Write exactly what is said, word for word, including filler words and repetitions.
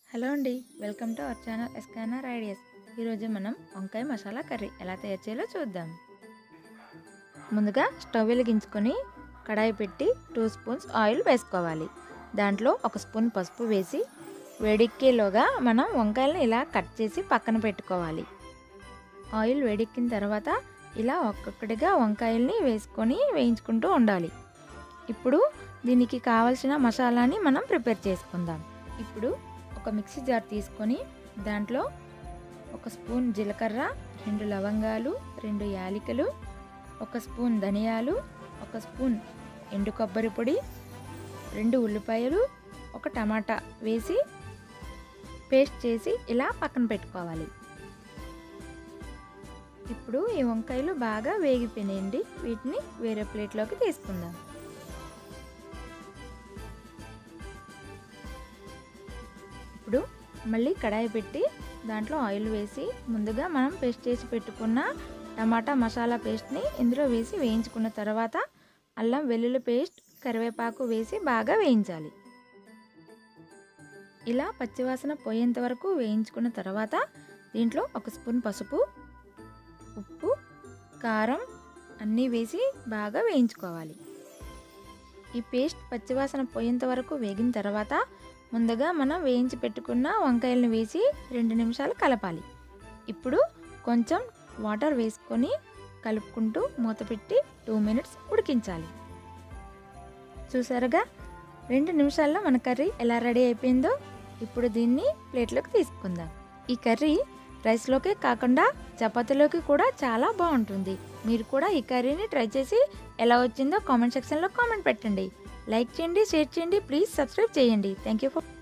Hello అండి, welcome to our channel ఎస్కానర్ ideas. ఈరోజు మనం వంకాయ మసాలా కర్రీ ఎలా తయారు చేయాలో చూద్దాం. ముందుగా స్టవ్ వెలిగించుకొని కడాయి పెట్టి టూ స్పూన్స్ ఆయిల్ వేసుకోవాలి. దాంట్లో ఒక స్పూన్ పసుపు వేసి వేడెక్కేలోగా మనం వంకాయలను ఇలా కట్ చేసి పక్కన పెట్టుకోవాలి. ఆయిల్ వేడెక్కిన తర్వాత ఇలా ఒక్కొక్కటిగా వంకాయల్ని వేసుకొని వేయించుకుంటూ ఉండాలి. ఇప్పుడు దీనికి కావలసిన మసాలాని మనం ప్రిపేర్ చేసుకుందాం. ఇప్పుడు ఒక మిక్సీ జార్ తీసుకొని దాంట్లో ఒక స్పూన్ జీలకర్ర, రెండు లవంగాలు, రెండు యాలకులు, ఒక స్పూన్ ధనియాలు, ఒక స్పూన్ ఎండు కొబ్బరి పొడి, రెండు ఉల్లిపాయలు, ఒక టమాటా వేసి పేస్ట్ చేసి ఇలా పక్కన పెట్టుకోవాలి. ఇప్పుడు ఈ వంకాయలు బాగా వేగిపోయినాయండి. వీటిని వేరే ప్లేట్లోకి తీసుకుందాం. ఇప్పుడు మళ్ళీ కడాయి పెట్టి దాంట్లో ఆయిల్ వేసి ముందుగా మనం పేస్ట్ చేసి పెట్టుకున్న టమాటా మసాలా పేస్ట్ని ఇందులో వేసి వేయించుకున్న తర్వాత అల్లం వెల్లుల్లి పేస్ట్, కరివేపాకు వేసి బాగా వేయించాలి. ఇలా పచ్చివాసన పోయేంత వరకు వేయించుకున్న తర్వాత దీంట్లో ఒక స్పూన్ పసుపు, ఉప్పు, కారం అన్నీ వేసి బాగా వేయించుకోవాలి. ఈ పేస్ట్ పచ్చివాసన పోయేంత వరకు వేగిన తర్వాత ముందుగా మనం వేయించి పెట్టుకున్న వంకాయలను వేసి రెండు నిమిషాలు కలపాలి. ఇప్పుడు కొంచెం వాటర్ వేసుకొని కలుపుకుంటూ మూత పెట్టి టూ మినిట్స్ ఉడికించాలి. చూసారుగా రెండు నిమిషాల్లో మన కర్రీ ఎలా రెడీ అయిపోయిందో. ఇప్పుడు దీన్ని ప్లేట్లోకి తీసుకుందాం. ఈ కర్రీ రైస్లోకే కాకుండా చపాతీలోకి కూడా చాలా బాగుంటుంది. మీరు కూడా ఈ కర్రీని ట్రై చేసి ఎలా వచ్చిందో కామెంట్ సెక్షన్లో కామెంట్ పెట్టండి. లైక్ చేయండి, షేర్ చేయండి, ప్లీజ్ సబ్స్క్రైబ్ చేయండి. Thank you for